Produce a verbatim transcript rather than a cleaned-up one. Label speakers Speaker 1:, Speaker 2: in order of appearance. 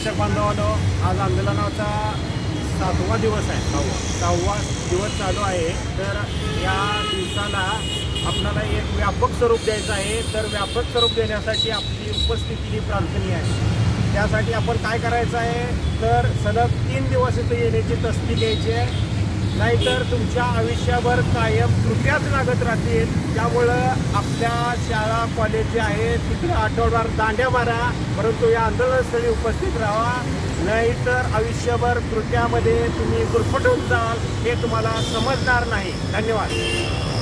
Speaker 1: प्रेक्षक बांधवांनो, आज आंदोलनाचा सातवा दिवस आहे सहावा सहावा दिवस चालू आहे। तर या दिवसाला आपल्याला एक व्यापक स्वरूप द्यायचं आहे। तर व्यापक स्वरूप देण्यासाठी आपली उपस्थिती ही प्रार्थनीय आहे। त्यासाठी आपण काय करायचं आहे, तर सलग तीन दिवस इथे येण्याची तस्ती घ्यायची आहे, नाहीतर तुमच्या आयुष्याभर कायम त्रुट्याच लागत राहतील। त्यामुळं आपल्या शाळा कॉलेज जे आहे तिकडे आठवडाभर दांड्या मारा, परंतु या आंदोलनस्थळी उपस्थित राहा, नाहीतर आयुष्यभर त्रुट्यामध्ये तुम्ही गुरफटून जाल, हे तुम्हाला समजणार नाही। धन्यवाद।